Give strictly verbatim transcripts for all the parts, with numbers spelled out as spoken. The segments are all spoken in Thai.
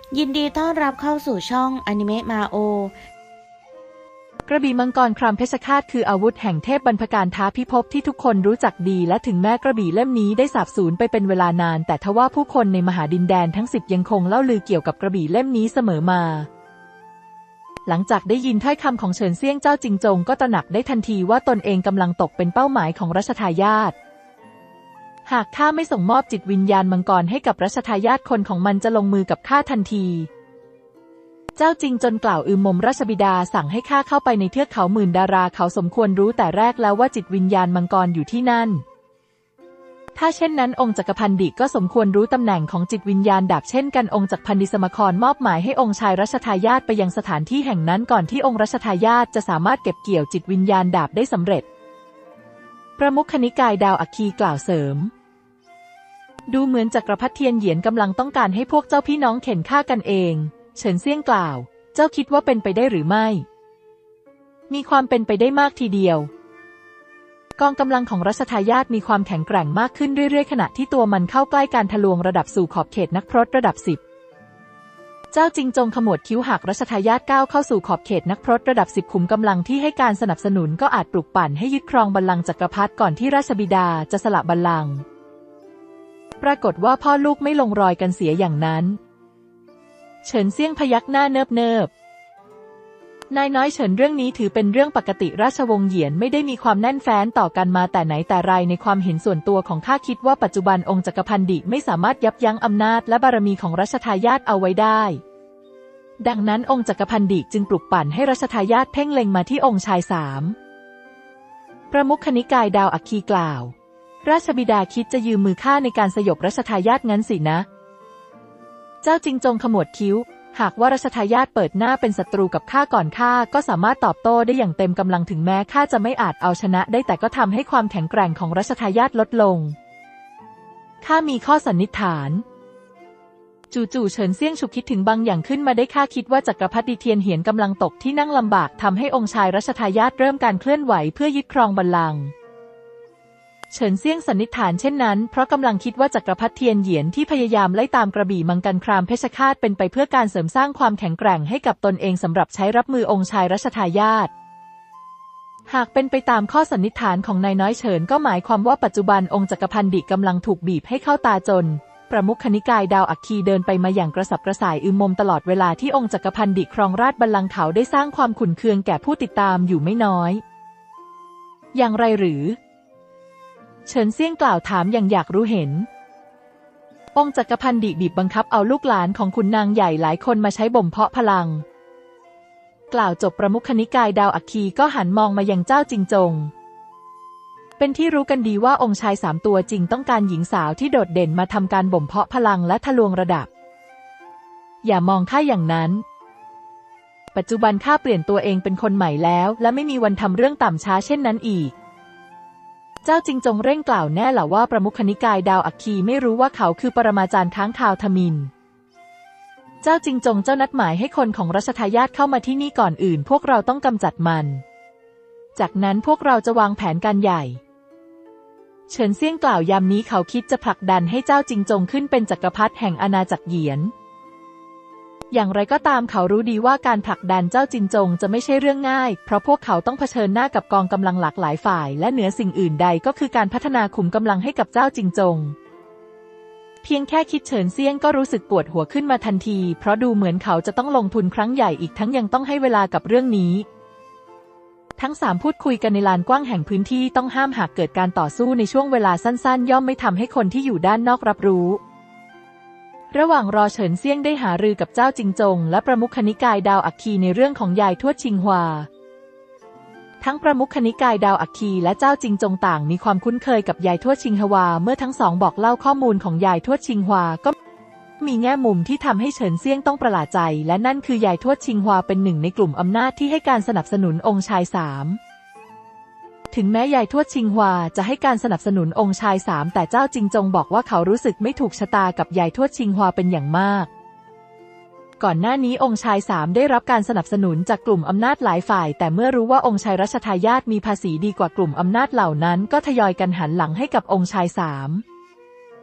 ยินดีต้อนรับเข้าสู่ช่องอนิเมะมาโอกระบี่มังกรครามเพชฌฆาตคืออาวุธแห่งเทพบรรพการท้าพิภพที่ทุกคนรู้จักดีและถึงแม้กระบี่เล่มนี้ได้สาบสูญไปเป็นเวลานานแต่ทว่าผู้คนในมหาดินแดนทั้งสิบยังคงเล่าลือเกี่ยวกับกระบี่เล่มนี้เสมอมาหลังจากได้ยินถ้อยคำของเฉินเซี่ยงเจ้าจิงจงก็ตระหนักได้ทันทีว่าตนเองกำลังตกเป็นเป้าหมายของรัชทายาทหากข้าไม่ส่งมอบจิตวิญญาณมังกรให้กับรัชทายาทคนของมันจะลงมือกับข้าทันทีเจ้าจิงจนกล่าวอืมมมราชบิดาสั่งให้ข้าเข้าไปในเทือกเขาหมื่นดาราเขาสมควรรู้แต่แรกแล้วว่าจิตวิญญาณมังกรอยู่ที่นั่นถ้าเช่นนั้นองค์จักรพันดิก็สมควรรู้ตำแหน่งของจิตวิญญาณดาบเช่นกันองค์จักรพันดิสมครมอบหมายให้องค์ชายรัชทายาทไปยังสถานที่แห่งนั้นก่อนที่องค์รัชทายาทจะสามารถเก็บเกี่ยวจิตวิญญาณดาบได้สำเร็จประมุขนิกายดาวอัคคีกล่าวเสริมดูเหมือนจักรพรรดิเทียนเหยียนกำลังต้องการให้พวกเจ้าพี่น้องเข็นฆ่ากันเองเฉินเซี่ยงกล่าวเจ้าคิดว่าเป็นไปได้หรือไม่มีความเป็นไปได้มากทีเดียวกองกำลังของรัชทายาทมีความแข็งแกร่งมากขึ้นเรื่อยๆขณะที่ตัวมันเข้าใกล้การทะลวงระดับสู่ขอบเขตนักพรตระดับสิบเจ้าจิงจงขมวดคิ้วหากรัชทายาทก้าวเข้าสู่ขอบเขตนักพรตระดับสิบขุมกำลังที่ให้การสนับสนุนก็อาจปลุกปั่นให้ยึดครองบัลลังก์จักรพรรดิก่อนที่ราชบิดาจะสละบัลลังก์ปรากฏว่าพ่อลูกไม่ลงรอยกันเสียอย่างนั้นเฉินเซี่ยงพยักหน้าเนิบเนิบนายน้อยเฉินเรื่องนี้ถือเป็นเรื่องปกติราชวงศ์เหยียนไม่ได้มีความแน่นแฟ้นต่อกันมาแต่ไหนแต่ไรในความเห็นส่วนตัวของข้าคิดว่าปัจจุบันองค์จักรพันดิไม่สามารถยับยั้งอำนาจและบารมีของรัชทายาทเอาไว้ได้ดังนั้นองค์จักรพันดิจึงปลุกปั่นให้รัชทายาทเพ่งเล็งมาที่องค์ชายสามประมุขนิกายดาวอัคคีกล่าวราชบิดาคิดจะยืมมือข้าในการสยบรัชทายาทงั้นสินะเจ้าจิงจงขมวดคิ้วหากว่ารัชทายาทเปิดหน้าเป็นศัตรูกับข้าก่อนข้าก็สามารถตอบโต้ได้อย่างเต็มกำลังถึงแม้ข้าจะไม่อาจเอาชนะได้แต่ก็ทำให้ความแข็งแกร่งของรัชทายาทลดลงข้ามีข้อสันนิษฐานจู่ๆเฉินเซี่ยงฉุกคิดถึงบางอย่างขึ้นมาได้ข้าคิดว่าจักรพรรดิเทียนเหียนกำลังตกที่นั่งลำบากทำให้องค์ชายรัชทายาทเริ่มการเคลื่อนไหวเพื่อยึดครองบัลลังก์เฉินเซี่ยงสันนิษฐานเช่นนั้นเพราะกำลังคิดว่าจักรพรรดิเทียนเหยียนที่พยายามไล่ตามกระบี่มังกรครามเพชฌฆาตเป็นไปเพื่อการเสริมสร้างความแข็งแกร่งให้กับตนเองสำหรับใช้รับมือองค์ชายรัชทายาทหากเป็นไปตามข้อสันนิษฐานของนายน้อยเฉินก็หมายความว่าปัจจุบันองค์จักรพันดิกำลังถูกบีบให้เข้าตาจนประมุขนิกายดาวอัคคีเดินไปมาอย่างกระสับกระส่ายอึมมมตลอดเวลาที่องค์จักรพันดิครองราชบัลลังก์เขาได้สร้างความขุ่นเคืองแก่ผู้ติดตามอยู่ไม่น้อยอย่างไรหรือเฉินเซี่ยงกล่าวถามอย่างอยากรู้เห็นองค์จักรพันดิบีบบังคับเอาลูกหลานของขุนนางใหญ่หลายคนมาใช้บ่มเพาะพลังกล่าวจบประมุขนิกายดาวอัคคีก็หันมองมายังเจ้าจิงจงเป็นที่รู้กันดีว่าองค์ชายสามตัวจริงต้องการหญิงสาวที่โดดเด่นมาทำการบ่มเพาะพลังและทะลวงระดับอย่ามองข้าอย่างนั้นปัจจุบันข้าเปลี่ยนตัวเองเป็นคนใหม่แล้วและไม่มีวันทำเรื่องต่ำช้าเช่นนั้นอีกเจ้าจิงจงเร่งกล่าวแน่หละว่าประมุขนิกายดาวอัคคีไม่รู้ว่าเขาคือปรมาจารย์ค้างคาวทมิฬเจ้าจิงจงเจ้านัดหมายให้คนของรัชทายาทเข้ามาที่นี่ก่อนอื่นพวกเราต้องกำจัดมันจากนั้นพวกเราจะวางแผนการใหญ่เฉินเซี่ยงกล่าวยามนี้เขาคิดจะผลักดันให้เจ้าจิงจงขึ้นเป็นจักรพรรดิแห่งอาณาจักรเหยียนอย่างไรก็ตามเขารู้ดีว่าการผลักดันเจ้าจิงจงจะไม่ใช่เรื่องง่ายเพราะพวกเขาต้องเผชิญหน้ากับกองกำลังหลากหลายฝ่ายและเหนือสิ่งอื่นใดก็คือการพัฒนาขุมกำลังให้กับเจ้าจิงจงเพียงแค่คิดเฉินเซี่ยงก็รู้สึกปวดหัวขึ้นมาทันทีเพราะดูเหมือนเขาจะต้องลงทุนครั้งใหญ่อีกทั้งยังต้องให้เวลากับเรื่องนี้ทั้งสามพูดคุยกันในลานกว้างแห่งพื้นที่ต้องห้ามหากเกิดการต่อสู้ในช่วงเวลาสั้นๆย่อมไม่ทำให้คนที่อยู่ด้านนอกรับรู้ระหว่างรอเฉินเซี่ยงได้หารือกับเจ้าจิงจงและประมุขนิกายดาวอัคคีในเรื่องของยายทวดชิงฮวาทั้งประมุขนิกายดาวอัคคีและเจ้าจิงจงต่างมีความคุ้นเคยกับยายทวดชิงฮวาเมื่อทั้งสองบอกเล่าข้อมูลของยายทวดชิงฮวาก็มีแง่มุมที่ทำให้เฉินเซี่ยงต้องประหลาดใจและนั่นคือยายทวดชิงฮวาเป็นหนึ่งในกลุ่มอำนาจที่ให้การสนับสนุนองค์ชายสามถึงแม้ยายทวดชิงฮวาจะให้การสนับสนุนองค์ชายสามแต่เจ้าจิงจงบอกว่าเขารู้สึกไม่ถูกชะตากับยายทวดชิงฮวาเป็นอย่างมากก่อนหน้านี้องค์ชายสามได้รับการสนับสนุนจากกลุ่มอำนาจหลายฝ่ายแต่เมื่อรู้ว่าองค์ชายรัชทายาทมีภาษีดีกว่ากลุ่มอำนาจเหล่านั้นก็ทยอยกันหันหลังให้กับองค์ชายสาม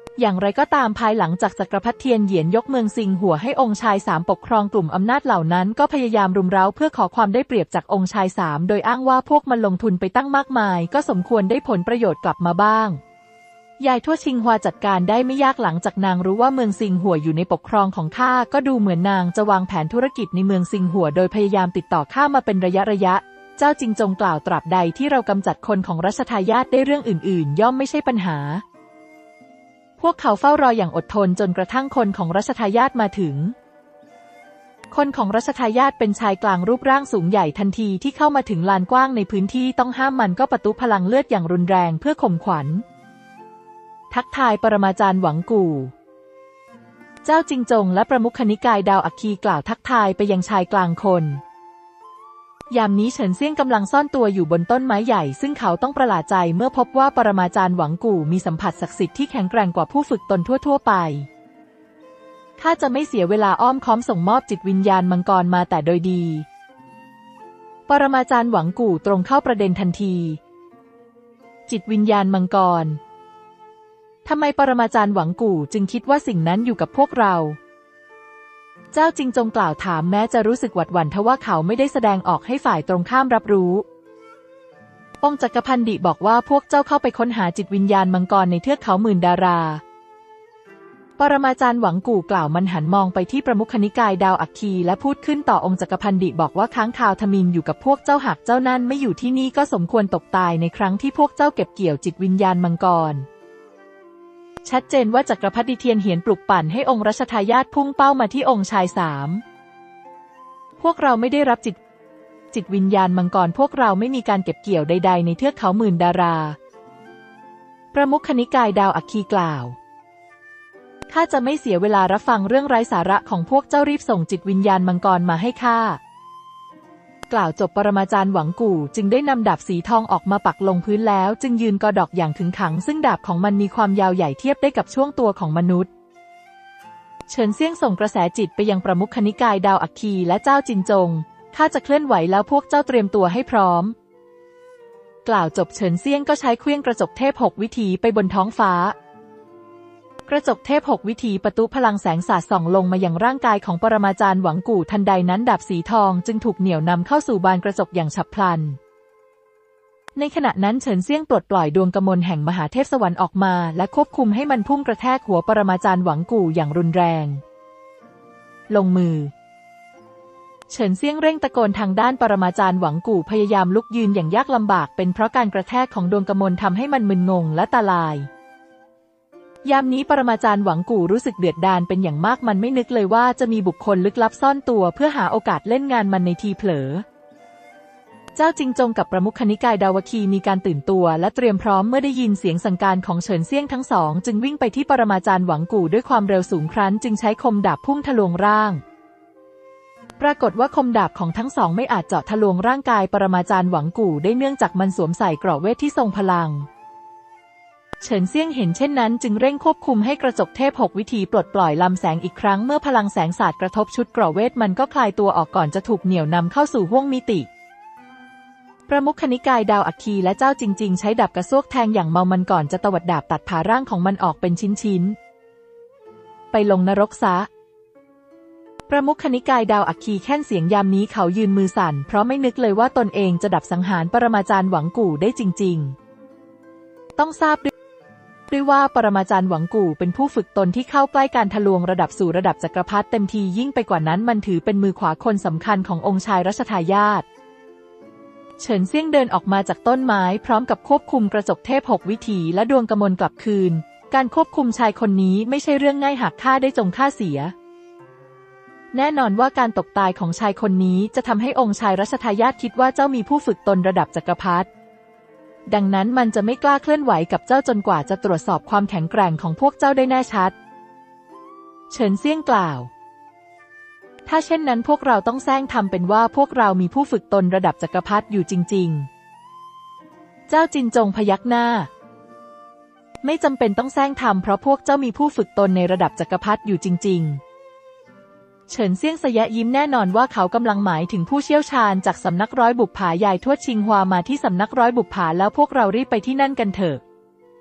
อย่างไรก็ตามภายหลังจากจักรพรรดิเทียนเหยียนยกเมืองซิงหัวให้องค์ชายสามปกครองกลุ่มอำนาจเหล่านั้นก็พยายามรุมเร้าเพื่อขอความได้เปรียบจากองค์ชายสามโดยอ้างว่าพวกมันลงทุนไปตั้งมากมายก็สมควรได้ผลประโยชน์กลับมาบ้างยายทวดชิงฮวาจัดการได้ไม่ยากหลังจากนางรู้ว่าเมืองซิงหัวอยู่ในปกครองของข้าก็ดูเหมือนนางจะวางแผนธุรกิจในเมืองซิงหัวโดยพยายามติดต่อข้ามาเป็นระยะระยะเจ้าจิงจงกล่าวตราบใดที่เรากำจัดคนของรัชทายาทได้เรื่องอื่นๆย่อมไม่ใช่ปัญหาพวกเขาเฝ้ารออย่างอดทนจนกระทั่งคนของรัชทายาทมาถึงคนของรัชทายาทเป็นชายกลางรูปร่างสูงใหญ่ทันทีที่เข้ามาถึงลานกว้างในพื้นที่ต้องห้ามมันก็ประทุพลังเลือดอย่างรุนแรงเพื่อข่มขวัญทักทายปรมาจารย์หวังกู่เจ้าจิงจงและประมุขนิกายดาวอัคคีกล่าวทักทายไปยังชายกลางคนยามนี้เฉินเซี่ยงกำลังซ่อนตัวอยู่บนต้นไม้ใหญ่ซึ่งเขาต้องประหลาดใจเมื่อพบว่าปรมาจารย์หวังกู่มีสัมผัสศักดิ์สิทธิ์ที่แข็งแกร่งกว่าผู้ฝึกตนทั่วๆไปข้าจะไม่เสียเวลาอ้อมค้อมส่งมอบจิตวิญญาณมังกรมาแต่โดยดีปรมาจารย์หวังกู่ตรงเข้าประเด็นทันทีจิตวิญญาณมังกรทำไมปรมาจารย์หวังกู่จึงคิดว่าสิ่งนั้นอยู่กับพวกเราเจ้าจิงจงกล่าวถามแม้จะรู้สึกหวาดหวั่นทว่าเขาไม่ได้แสดงออกให้ฝ่ายตรงข้ามรับรู้องค์จักรพันดิบอกว่าพวกเจ้าเข้าไปค้นหาจิตวิญญาณมังกรในเทือกเขาหมื่นดาราปรมาจารย์หวังกู่กล่าวมันหันมองไปที่ประมุขนิกายดาวอัคคีและพูดขึ้นต่อองค์จักรพันดิบอกว่าค้างคาวทมินอยู่กับพวกเจ้าหากเจ้านั่นไม่อยู่ที่นี่ก็สมควรตกตายในครั้งที่พวกเจ้าเก็บเกี่ยวจิตวิญญาณมังกรชัดเจนว่าจักรพรรดิเทียนเหียนปลุกปั่นให้องค์รัชทายาทพุ่งเป้ามาที่องค์ชายสามพวกเราไม่ได้รับจิตจิตวิญญาณมังกรพวกเราไม่มีการเก็บเกี่ยวใดๆในเทือกเขาหมื่นดาราประมุขนิกายดาวอัคคีกล่าวข้าจะไม่เสียเวลารับฟังเรื่องไร้สาระของพวกเจ้ารีบส่งจิตวิญญาณมังกรมาให้ข้ากล่าวจบปรมาจารย์หวังกู่จึงได้นำดาบสีทองออกมาปักลงพื้นแล้วจึงยืนกอดอกอย่างขึงขังซึ่งดาบของมันมีความยาวใหญ่เทียบได้กับช่วงตัวของมนุษย์เฉินเซี่ยงส่งกระแสจิตไปยังประมุขนิกายดาวอัคคีและเจ้าจินจงข้าจะเคลื่อนไหวแล้วพวกเจ้าเตรียมตัวให้พร้อมกล่าวจบเฉินเซี่ยงก็ใช้เครื่องกระจกเทพหกวิถีไปบนท้องฟ้ากระจกเทพหกวิถีประตูพลังแสงสาดส่องลงมายังร่างกายของปรมาจารย์หวังกู่ทันใดนั้นดาบสีทองจึงถูกเหนี่ยวนำเข้าสู่บานกระจกอย่างฉับพลันในขณะนั้นเฉินเซี่ยงปลดปล่อยดวงกมลแห่งมหาเทพสวรรค์ออกมาและควบคุมให้มันพุ่งกระแทกหัวปรมาจารย์หวังกู่อย่างรุนแรงลงมือเฉินเซี่ยงเร่งตะโกนทางด้านปรมาจารย์หวังกู่พยายามลุกยืนอย่างยากลำบากเป็นเพราะการกระแทกของดวงกมลทำให้มันมึนงงและตาลายยามนี้ปรมาจารย์หวังกู่รู้สึกเดือดดาลเป็นอย่างมากมันไม่นึกเลยว่าจะมีบุคคลลึกลับซ่อนตัวเพื่อหาโอกาสเล่นงานมันในทีเผลอเจ้าจิงจงกับประมุขนิกายดาวคีมีการตื่นตัวและเตรียมพร้อมเมื่อได้ยินเสียงสั่งการของเฉินเซี่ยงทั้งสองจึงวิ่งไปที่ปรมาจารย์หวังกู่ด้วยความเร็วสูงครั้นจึงใช้คมดาบพุ่งทะลวงร่างปรากฏว่าคมดาบของทั้งสองไม่อาจเจาะทะลวงร่างกายปรมาจารย์หวังกู่ได้เนื่องจากมันสวมใส่เกราะเวทที่ทรงพลังเฉินเซี่ยงเห็นเช่นนั้นจึงเร่งควบคุมให้กระจกเทพหกวิถีปลดปล่อยลำแสงอีกครั้งเมื่อพลังแสงสาดกระทบชุดเกราะเวทมันก็คลายตัวออกก่อนจะถูกเหนี่ยวนำเข้าสู่ห้วงมิติประมุขนิกายดาวอัคคีและเจ้าจริงๆใช้ดาบกระซวกแทงอย่างเมามันก่อนจะตวัดดาบตัดผ่าร่างของมันออกเป็นชิ้นๆไปลงนรกซะประมุขนิกายดาวอัคคีแค่นเสียงยามนี้เขายืนมือสั่นเพราะไม่นึกเลยว่าตนเองจะดับสังหารปรมาจารย์หวังกู่ได้จริงๆต้องทราบด้วยว่าปรมาจารย์หวังกู่เป็นผู้ฝึกตนที่เข้าใกล้การทะลวงระดับสู่ระดับจักรพรรดิเต็มทียิ่งไปกว่านั้นมันถือเป็นมือขวาคนสำคัญขององค์ชายรัชทายาทเฉินเซี่ยงเดินออกมาจากต้นไม้พร้อมกับควบคุมกระจกเทพหกวิถีและดวงกมลกลับคืนการควบคุมชายคนนี้ไม่ใช่เรื่องง่ายหากข้าได้จงฆ่าเสียแน่นอนว่าการตกตายของชายคนนี้จะทำให้องค์ชายรัชทายาทคิดว่าเจ้ามีผู้ฝึกตนระดับจักรพรรดิดังนั้นมันจะไม่กล้าเคลื่อนไหวกับเจ้าจนกว่าจะตรวจสอบความแข็งแกร่งของพวกเจ้าได้แน่ชัดเฉินเซี่ยงกล่าวถ้าเช่นนั้นพวกเราต้องแซงทำเป็นว่าพวกเรามีผู้ฝึกตนระดับจักรพรรดิอยู่จริงๆเจ้าจินจงพยักหน้าไม่จำเป็นต้องแซงทำเพราะพวกเจ้ามีผู้ฝึกตนในระดับจักรพรรดิอยู่จริงๆเฉินเซี่ยงสยะยิ้มแน่นอนว่าเขากำลังหมายถึงผู้เชี่ยวชาญจากสำนักร้อยบุปผายายทวดชิงฮวามาที่สำนักร้อยบุปผาแล้วพวกเรารีบไปที่นั่นกันเถอะ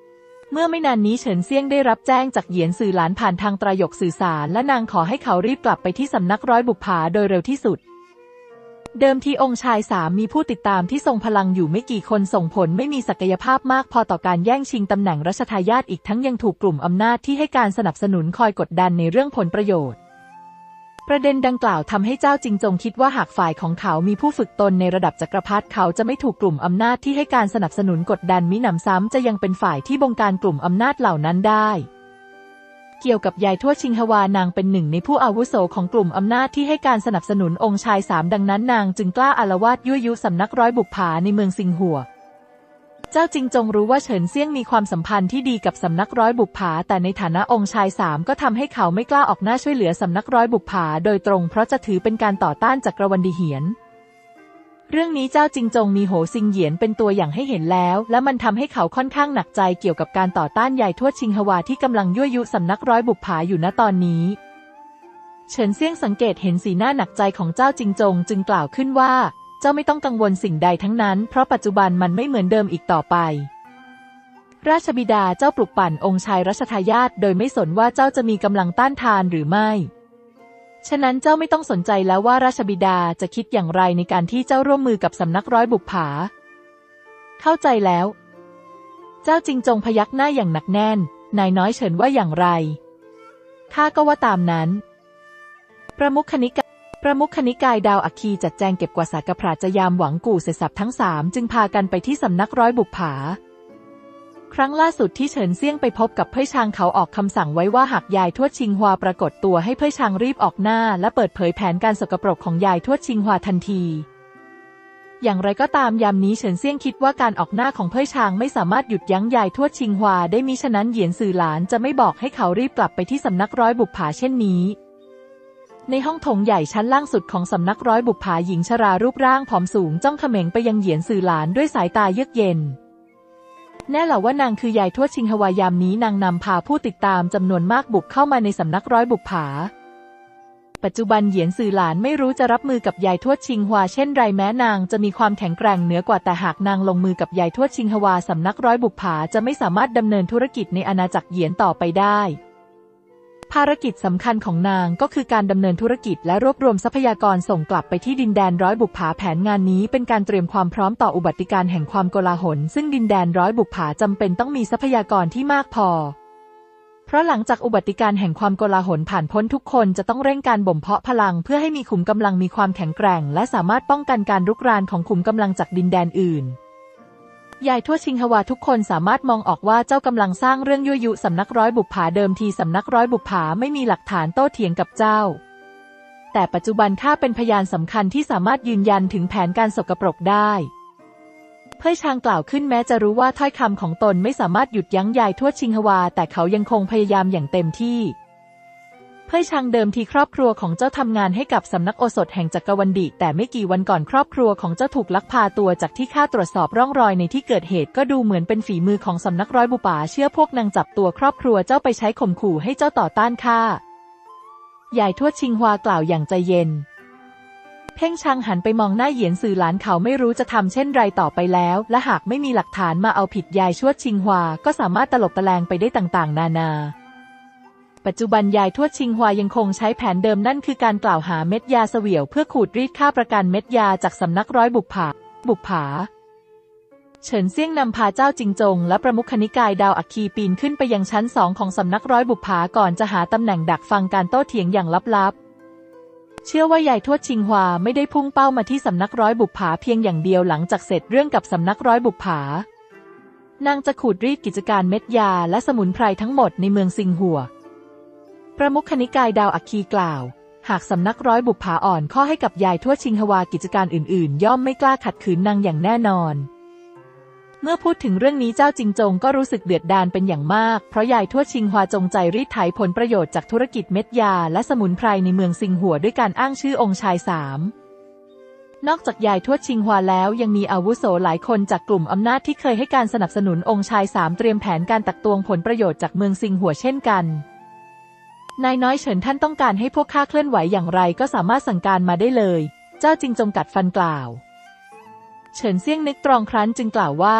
เมื่อไม่นานนี้เฉินเซี่ยงได้รับแจ้งจากเหยียนสื่อหลานผ่านทางตรายกสื่อสารและนางขอให้เขารีบกลับไปที่สำนักร้อยบุปผาโดยเร็วที่สุดเดิมทีองค์ชายสามมีผู้ติดตามที่ทรงพลังอยู่ไม่กี่คนส่งผลไม่มีศักยภาพมากพอต่อการแย่งชิงตำแหน่งรัชทายาทอีกทั้งยังถูกกลุ่มอำนาจที่ให้การสนับสนุนคอยกดดันในเรื่องผลประโยชน์ประเด็นดังกล่าวทำให้เจ้าจิงจงคิดว่าหากฝ่ายของเขามีผู้ฝึกตนในระดับจักรพรรดิเขาจะไม่ถูกกลุ่มอำนาจที่ให้การสนับสนุนกดดันมิหนำซ้ำจะยังเป็นฝ่ายที่บงการกลุ่มอำนาจเหล่านั้นได้เกี่ยวกับยายทวดชิงฮวานางเป็นหนึ่งในผู้อาวุโสของกลุ่มอำนาจที่ให้การสนับสนุนองค์ชายสามดังนั้นนางจึงกล้าอาละวาดยั่วยุสำนักร้อยบุปผาในเมืองซิงหัวเจ้าจิงจงรู้ว่าเฉินเซี่ยงมีความสัมพันธ์ที่ดีกับสำนักร้อยบุปผาแต่ในฐานะองค์ชายสามก็ทำให้เขาไม่กล้าออกหน้าช่วยเหลือสำนักร้อยบุปผาโดยตรงเพราะจะถือเป็นการต่อต้านจักรวรรดิเหียนเรื่องนี้เจ้าจิงจงมีโหซิงเหยียนเป็นตัวอย่างให้เห็นแล้วและมันทำให้เขาค่อนข้างหนักใจเกี่ยวกับการต่อต้านยายทวดชิงฮวาที่กำลังยั่วยุสำนักร้อยบุปผาอยู่ณตอนนี้เฉินเซี่ยงสังเกตเห็นสีหน้าหนักใจของเจ้าจิงจงจึงกล่าวขึ้นว่าเจ้าไม่ต้องกังวลสิ่งใดทั้งนั้นเพราะปัจจุบันมันไม่เหมือนเดิมอีกต่อไปราชบิดาเจ้าปลุกปั่นองค์ชายรัชทายาทโดยไม่สนว่าเจ้าจะมีกำลังต้านทานหรือไม่ฉะนั้นเจ้าไม่ต้องสนใจแล้วว่าราชบิดาจะคิดอย่างไรในการที่เจ้าร่วมมือกับสำนักร้อยบุปผาเข้าใจแล้วเจ้าจิงจงพยักหน้าอย่างหนักแน่นนายน้อยเฉินว่าอย่างไรข้าก็ว่าตามนั้นประมุขคณิกาประมุขคณิกายดาวอัคคีจัดแจงเก็บกวาดสากปราชญ์ยามหวังกู่เสร็จสับทั้งสามจึงพากันไปที่สำนักร้อยบุปผาครั้งล่าสุดที่เฉินเซี่ยงไปพบกับเพ่ยชางเขาออกคำสั่งไว้ว่าหากยายทวดชิงฮวาปรากฏตัวให้เพ่ยชางรีบออกหน้าและเปิดเผยแผนการสกปรกของยายทวดชิงฮวาทันทีอย่างไรก็ตามยามนี้เฉินเซี่ยงคิดว่าการออกหน้าของเพ่ยชางไม่สามารถหยุดยั้งยายทวดชิงฮวาได้มิฉะนั้นเหยียนสื่อหลานจะไม่บอกให้เขารีบกลับไปที่สำนักร้อยบุปผาเช่นนี้ในห้องโถงใหญ่ชั้นล่างสุดของสำนักร้อยบุปผาหญิงชรารูปร่างผอมสูงจ้องเขม็งไปยังเหยียนสื่อหลานด้วยสายตาเยือกเย็นแน่เหล่าว่านางคือยายทวดชิงฮวายามนี้นางนำพาผู้ติดตามจำนวนมากบุกเข้ามาในสำนักร้อยบุปผาปัจจุบันเหยียนสื่อหลานไม่รู้จะรับมือกับยายทวดชิงฮวาเช่นไรแม้นางจะมีความแข็งแกร่งเหนือกว่าแต่หากนางลงมือกับยายทวดชิงฮวาสำนักร้อยบุปผาจะไม่สามารถดำเนินธุรกิจในอาณาจักรเหยียนต่อไปได้ภารกิจสำคัญของนางก็คือการดำเนินธุรกิจและรวบรวมทรัพยากรส่งกลับไปที่ดินแดนร้อยบุปผาแผนงานนี้เป็นการเตรียมความพร้อมต่ออุบัติการณ์แห่งความโกลาหลซึ่งดินแดนร้อยบุปผาจำเป็นต้องมีทรัพยากรที่มากพอเพราะหลังจากอุบัติการณ์แห่งความโกลาหลผ่านพ้นทุกคนจะต้องเร่งการบ่มเพาะพลังเพื่อให้มีขุมกำลังมีความแข็งแกร่งและสามารถป้องกันการรุกรานของขุมกำลังจากดินแดนอื่นยายทวดชิงฮวาทุกคนสามารถมองออกว่าเจ้ากำลังสร้างเรื่องยั่วยุสำนักร้อยบุปผาเดิมทีสำนักร้อยบุปผาไม่มีหลักฐานโต้เถียงกับเจ้าแต่ปัจจุบันข้าเป็นพยานสำคัญที่สามารถยืนยันถึงแผนการสกปรกได้เพ่ยชางกล่าวขึ้นแม้จะรู้ว่าถ้อยคำของตนไม่สามารถหยุดยั้งยายทวดชิงฮวาแต่เขายังคงพยายามอย่างเต็มที่เพ่ยชางเดิมทีครอบครัวของเจ้าทำงานให้กับสำนักโอสถแห่งจักรวรรดิแต่ไม่กี่วันก่อนครอบครัวของเจ้าถูกลักพาตัวจากที่ข้าตรวจสอบร่องรอยในที่เกิดเหตุก็ดูเหมือนเป็นฝีมือของสำนักร้อยบุปผาเชื่อพวกนางจับตัวครอบครัวเจ้าไปใช้ข่มขู่ให้เจ้าต่อต้านข้ายายทวดชิงฮวากล่าวอย่างใจเย็นเพ่งชางหันไปมองหน้าเหยียนสื่อหลานเขาไม่รู้จะทำเช่นไรต่อไปแล้วและหากไม่มีหลักฐานมาเอาผิดยายทวดชิงฮวาก็สามารถตลบตะแลงไปได้ต่างๆนานาปัจจุบันยายทวดชิงฮวายังคงใช้แผนเดิมนั่นคือการกล่าวหาเม็ดยาเสวี่ยวเพื่อขูดรีดค่าประกันเม็ดยาจากสำนักร้อยบุปผาบุปผาเฉินเซี่ยงนำพาเจ้าจิงจงและประมุขคณิกายดาวอัคคีปีนขึ้นไปยังชั้นสองของสำนักร้อยบุปผาก่อนจะหาตำแหน่งดักฟังการโต้เถียงอย่างลับๆเชื่อว่ายายทวดชิงฮวาไม่ได้พุ่งเป้ามาที่สำนักร้อยบุปผาเพียงอย่างเดียวหลังจากเสร็จเรื่องกับสำนักร้อยบุปผานางจะขูดรีดกิจการเม็ดยาและสมุนไพรทั้งหมดในเมืองซิงหัวประมุขคณิกายดาวอัคคีกล่าวหากสำนักร้อยบุปผาอ่อนข้อให้กับยายทวดชิงฮวากิจการอื่นๆย่อมไม่กล้าขัดขืนนางอย่างแน่นอนเมื่อพูดถึงเรื่องนี้เจ้าจิงจงก็รู้สึกเดือดดาลเป็นอย่างมากเพราะยายทวดชิงฮวาจงใจรีดไถผลประโยชน์จากธุรกิจเม็ดยาและสมุนไพรในเมืองซิงหัวด้วยการอ้างชื่อองค์ชายสามนอกจากยายทวดชิงฮวาแล้วยังมีอาวุโสหลายคนจากกลุ่มอำนาจที่เคยให้การสนับสนุนองค์ชายสามเตรียมแผนการตักตวงผลประโยชน์จากเมืองซิงหัวเช่นกันนายน้อยเฉินท่านต้องการให้พวกข้าเคลื่อนไหวอย่างไรก็สามารถสั่งการมาได้เลยเจ้าจิงจงกัดฟันกล่าวเฉินเซี่ยงนึกตรองครั้นจึงกล่าวว่า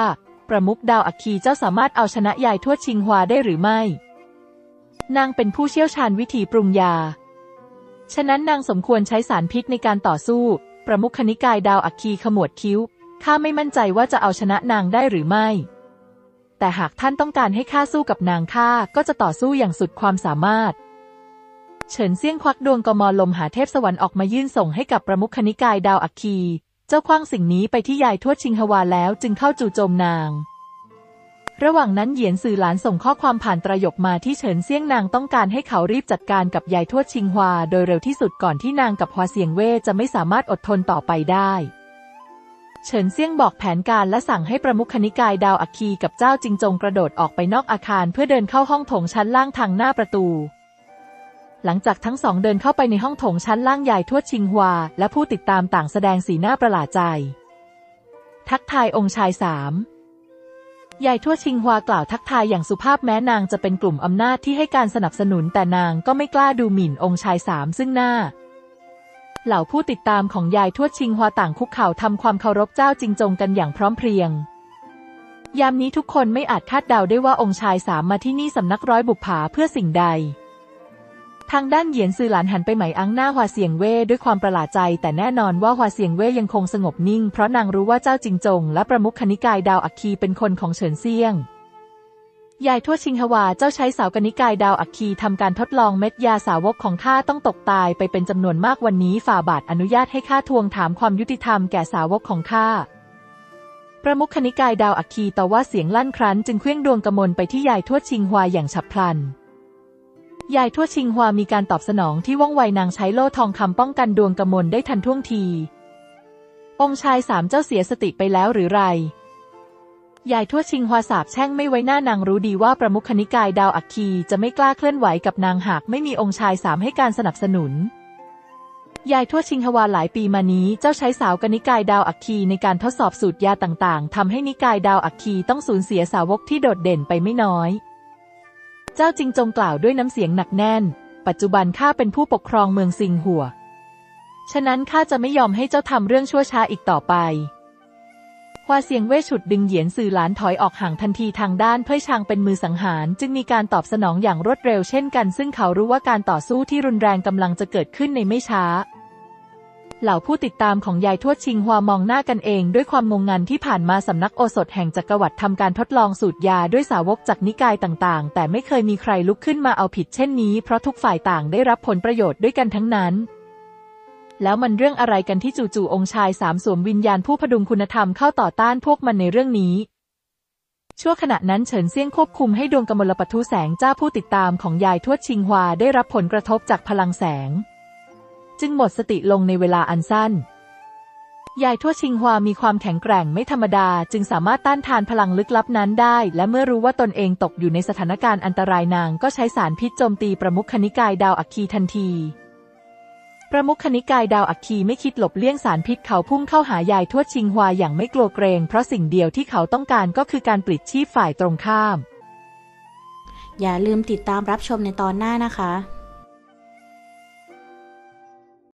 ประมุขดาวอัคคีเจ้าสามารถเอาชนะยายทวดชิงฮวาได้หรือไม่นางเป็นผู้เชี่ยวชาญวิธีปรุงยาฉะนั้นนางสมควรใช้สารพิษในการต่อสู้ประมุขนิกายดาวอัคคีขมวดคิ้วข้าไม่มั่นใจว่าจะเอาชนะนางได้หรือไม่แต่หากท่านต้องการให้ข้าสู้กับนางข้าก็จะต่อสู้อย่างสุดความสามารถเฉินเซี่ยงควักดวงกมลมหาเทพสวรรค์ออกมายื่นส่งให้กับประมุขนิกายดาวอัคคีเจ้าคว้างสิ่งนี้ไปที่ยายทวดชิงฮวาแล้วจึงเข้าจู่โจมนางระหว่างนั้นเหยียนสื่อหลานส่งข้อความผ่านตรยกมาที่เฉินเซี่ยงนางต้องการให้เขารีบจัดการกับยายทวดชิงฮวาโดยเร็วที่สุดก่อนที่นางกับฮวาเซียงเว่จะไม่สามารถอดทนต่อไปได้เฉินเซี่ยงบอกแผนการและสั่งให้ประมุขนิกายดาวอัคคีกับเจ้าจิงจงกระโดดออกไปนอกอาคารเพื่อเดินเข้าห้องโถงชั้นล่างทางหน้าประตูหลังจากทั้งสองเดินเข้าไปในห้องโถงชั้นล่างยายทวดชิงฮวาและผู้ติดตามต่างแสดงสีหน้าประหลาดใจทักทายองค์ชายสามยายทวดชิงฮวากล่าวทักทายอย่างสุภาพแม้นางจะเป็นกลุ่มอำนาจที่ให้การสนับสนุนแต่นางก็ไม่กล้าดูหมิ่นองค์ชายสามซึ่งหน้าเหล่าผู้ติดตามของยายทวดชิงฮวาต่างคุกเข่าทำความเคารพเจ้าจิงจงกันอย่างพร้อมเพรียงยามนี้ทุกคนไม่อาจคาดเดาได้ว่าองค์ชายสามมาที่นี่สำนักร้อยบุปผาเพื่อสิ่งใดทางด้านเหยียนซือหลานหันไปไหมอังหน้าฮวาเซียงเว่ด้วยความประหลาดใจแต่แน่นอนว่าฮวาเซียงเว่ยังคงสงบนิ่งเพราะนางรู้ว่าเจ้าจิงจงและประมุขนิกายดาวอัคคีเป็นคนของเฉินเซี่ยงยายทวดชิงฮวาเจ้าใช้สาวกนิกายดาวอัคคีทำการทดลองเม็ดยาสาวกของข้าต้องตกตายไปเป็นจำนวนมากวันนี้ฝ่าบาทอนุญาตให้ข้าทวงถามความยุติธรรมแก่สาวกของข้าประมุขนิกายดาวอัคคีต่อว่าเสียงลั่นครั้นจึงเคลื่องดวงกมลไปที่ยายทวดชิงฮวาอย่างฉับพลันยายทวดชิงฮวามีการตอบสนองที่ว่องไวนางใช้โล่ทองคำป้องกันดวงกมลได้ทันท่วงทีองค์ชายสามเจ้าเสียสติไปแล้วหรือไรยายทวดชิงฮวาสาบแช่งไม่ไว้หน้านางรู้ดีว่าประมุขนิกายดาวอัคคีจะไม่กล้าเคลื่อนไหวกับนางหากไม่มีองค์ชายสามให้การสนับสนุนยายทวดชิงฮวาหลายปีมานี้เจ้าใช้สาวกนิกายดาวอัคคีในการทดสอบสูตรยาต่างๆทำให้นิกายดาวอัคคีต้องสูญเสียสาวกที่โดดเด่นไปไม่น้อยเจ้าจิงจงกล่าวด้วยน้ำเสียงหนักแน่นปัจจุบันข้าเป็นผู้ปกครองเมืองซิงหัวฉะนั้นข้าจะไม่ยอมให้เจ้าทำเรื่องชั่วช้าอีกต่อไปฮวาเซียงเว่ฉุดดึงเหยียนสื่อหลานถอยออกห่างทันทีทางด้านเพ่ยชางเป็นมือสังหารจึงมีการตอบสนองอย่างรวดเร็วเช่นกันซึ่งเขารู้ว่าการต่อสู้ที่รุนแรงกำลังจะเกิดขึ้นในไม่ช้าเหล่าผู้ติดตามของยายทวดชิงฮวามองหน้ากันเองด้วยความงงงันที่ผ่านมาสำนักโอสถแห่งจักรวรรดิทำการทดลองสูตรยาด้วยสาวกจากนิกายต่างๆแต่ไม่เคยมีใครลุกขึ้นมาเอาผิดเช่นนี้เพราะทุกฝ่ายต่างได้รับผลประโยชน์ด้วยกันทั้งนั้นแล้วมันเรื่องอะไรกันที่จู่ๆองค์ชายสามสวมวิญญาณผู้พดุงคุณธรรมเข้าต่อต้านพวกมันในเรื่องนี้ชั่วขณะนั้นเฉินเซี่ยงควบคุมให้ดวงกมลปทุแสงเจ้าผู้ติดตามของยายทวดชิงฮวาได้รับผลกระทบจากพลังแสงจึงหมดสติลงในเวลาอันสั้นยายทวดชิงฮวามีความแข็งแกร่งไม่ธรรมดาจึงสามารถต้านทานพลังลึกลับนั้นได้และเมื่อรู้ว่าตนเองตกอยู่ในสถานการณ์อันตรายนางก็ใช้สารพิษโจมตีประมุขนิกายดาวอัคคีทันทีประมุขนิกายดาวอัคคีไม่คิดหลบเลี่ยงสารพิษเขาพุ่งเข้าหายายทวดชิงฮวาอย่างไม่กลัวเกรงเพราะสิ่งเดียวที่เขาต้องการก็คือการปลิดชีพฝ่ายตรงข้ามอย่าลืมติดตามรับชมในตอนหน้านะคะ